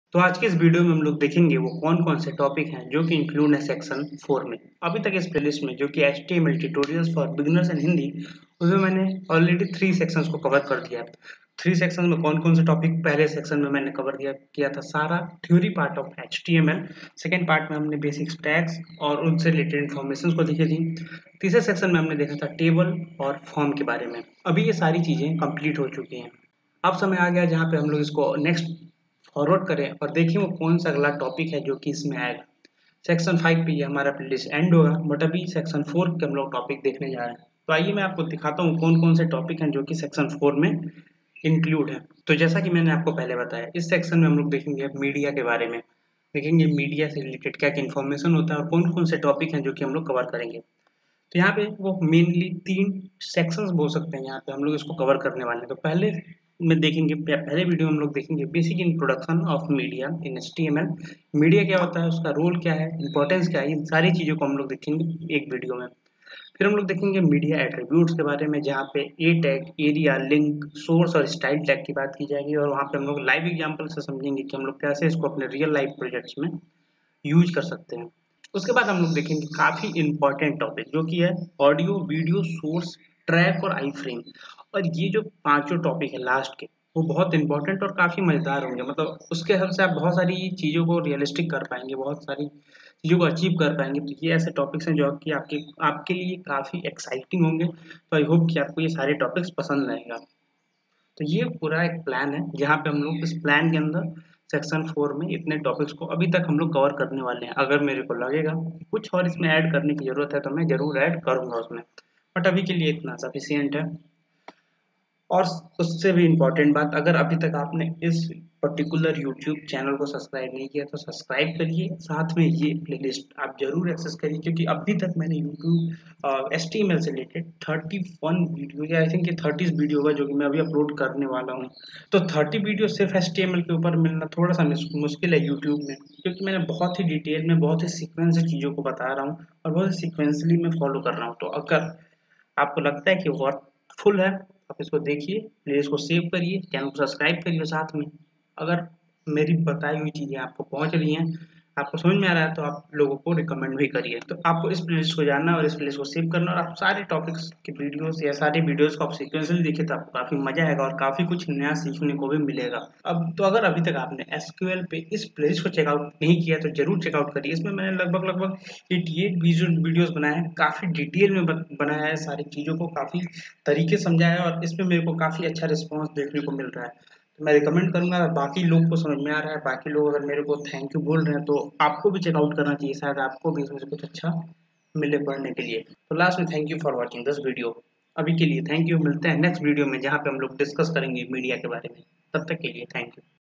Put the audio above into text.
तो आज के इस वीडियो में हम लोग देखेंगे वो कौन-कौन से टॉपिक हैं जो कि इंक्लूड है सेक्शन 4 में। अभी तक इस प्लेलिस्ट में जो कि HTML tutorials for beginners in Hindi, उसमें मैंने ऑलरेडी 3 सेक्शंस को कवर कर दिया है। 3 सेक्शन में कौन-कौन से टॉपिक पहले सेक्शन में मैंने कवर किया था सारा theory part of HTML. Second part में हमने बेसिक टैग्स और उनसे रिलेटेड इन्फॉर्मेशंस को देखी थी। तीसरे सेक्शन में हमने देखा था टेबल और फॉर्म के बारे में। अभी ये सारी चीज़ें कंप्लीट हो चुकी हैं। अब समय आ गया जहाँ पे हम लोग इसको नेक्स्ट फॉरवर्ड करें और देखें वो कौन सा अगला टॉपिक है जो कि इसमें आएगा। सेक्शन 5 पे ये हमारा प्लेलिस्ट एंड होगा, बट अभी सेक्शन 4 के हम लोग टॉपिक देखने जा रहे हैं। तो आइए मैं आपको दिखाता हूँ कौन-कौन से टॉपिक हैं जो कि सेक्शन 4 में इंक्लूड है। तो जैसा कि मैंने आपको पहले बताया, इस सेक्शन में हम लोग देखेंगे मीडिया के बारे में, देखेंगे मीडिया से रिलेटेड क्या-क्या इन्फॉर्मेशन होता है और कौन-कौन से टॉपिक हैं जो कि हम लोग कवर करेंगे। तो यहाँ पे वो मेनली 3 सेक्शंस बोल सकते हैं, यहाँ पे हम लोग इसको कवर करने वाले हैं। तो पहले में देखेंगे, पहले वीडियो में हम लोग देखेंगे basic introduction of media in HTML. Media क्या होता है, उसका रोल क्या है, इंपॉर्टेंस क्या है, इन सारी चीज़ों को हम लोग देखेंगे एक वीडियो में। फिर हम लोग देखेंगे मीडिया एट्रीब्यूट्स के बारे में, जहाँ पे A tag, area, link, source और स्टाइल टैग की बात की जाएगी और वहाँ पे हम लोग लाइव एग्जांपल से समझेंगे कि हम लोग कैसे इसको अपने रियल लाइफ प्रोजेक्ट्स में यूज कर सकते हैं। उसके बाद हम लोग देखेंगे काफ़ी इम्पोर्टेंट टॉपिक जो कि है ऑडियो, वीडियो, सोर्स, ट्रैक और आई फ्रेम। और ये जो पांचों टॉपिक है लास्ट के, वो बहुत इंपॉर्टेंट और काफ़ी मज़ेदार होंगे। मतलब उसके हिसाब से आप बहुत सारी चीज़ों को रियलिस्टिक कर पाएंगे, बहुत सारी चीज़ों को अचीव कर पाएंगे। तो ये ऐसे टॉपिक्स हैं जो कि आपके आपके लिए काफ़ी एक्साइटिंग होंगे। तो आई होप कि आपको ये सारे टॉपिक्स पसंद आएगा। तो ये पूरा एक प्लान है जहाँ पे हम लोग इस प्लान के अंदर सेक्शन 4 में इतने टॉपिक्स को अभी तक हम लोग कवर करने वाले हैं। अगर मेरे को लगेगा कि कुछ और इसमें ऐड करने की ज़रूरत है तो मैं ज़रूर ऐड करूँगा उसमें। बट अभी के लिए इतना सफिशिएंट है। और उससे भी इम्पोर्टेंट बात, अगर अभी तक आपने इस पर्टिकुलर यूट्यूब चैनल को सब्सक्राइब नहीं किया तो सब्सक्राइब करिए, साथ में ये प्लेलिस्ट आप ज़रूर एक्सेस करिए, क्योंकि अभी तक मैंने यूट्यूब एचटीएमएल से रिलेटेड 31 वीडियो या आई थिंक ये 30 वीडियो होगा जो कि मैं अभी अपलोड करने वाला हूँ। तो 30 वीडियो सिर्फ एचटीएमएल के ऊपर मिलना थोड़ा सा मुश्किल है यूट्यूब में, क्योंकि मैंने बहुत ही डिटेल में, बहुत ही सीक्वेंस से चीज़ों को बता रहा हूँ और बहुत ही सीक्वेंसली मैं फॉलो कर रहा हूँ। तो अगर आपको लगता है कि वर्थफुल है, आप इसको देखिए, प्लेलिस्ट को सेव करिए, चैनल को सब्सक्राइब करिए साथ में। अगर मेरी बताई हुई चीज़ें आपको पहुँच रही हैं, आपको समझ में आ रहा है, तो आप लोगों को रिकमेंड भी करिए। तो आपको इस प्लेलिस्ट को जानना और इस प्लेलिस्ट को सेव करना, और आप सारे टॉपिक्स की वीडियोज़ या सारी वीडियोज़ को आप सीक्वेंशियली देखिए तो आपको काफ़ी मज़ा आएगा और काफ़ी कुछ नया सीखने को भी मिलेगा। अब तो अगर अभी तक आपने एसक्यूएल पे इस प्लेलिस्ट को चेकआउट नहीं किया तो ज़रूर चेकआउट करिए। इसमें मैंने लगभग 88 वीडियोज़ बनाए हैं, काफ़ी डिटेल में बनाया है, सारी चीज़ों को काफ़ी तरीके से समझाया है और इसमें मेरे को काफ़ी अच्छा रिस्पॉन्स देखने को मिल रहा है। तो मैं रिकमेंड करूँगा, अगर बाकी लोग को समझ में आ रहा है, बाकी लोग अगर मेरे को थैंक यू बोल रहे हैं, तो आपको भी चेकआउट करना चाहिए, शायद आपको भी इसमें से कुछ अच्छा मिले पढ़ने के लिए। तो लास्ट में thank you for watching this video. अभी के लिए थैंक यू, मिलते हैं नेक्स्ट वीडियो में जहाँ पे हम लोग डिस्कस करेंगे मीडिया के बारे में। तब तक के लिए थैंक यू।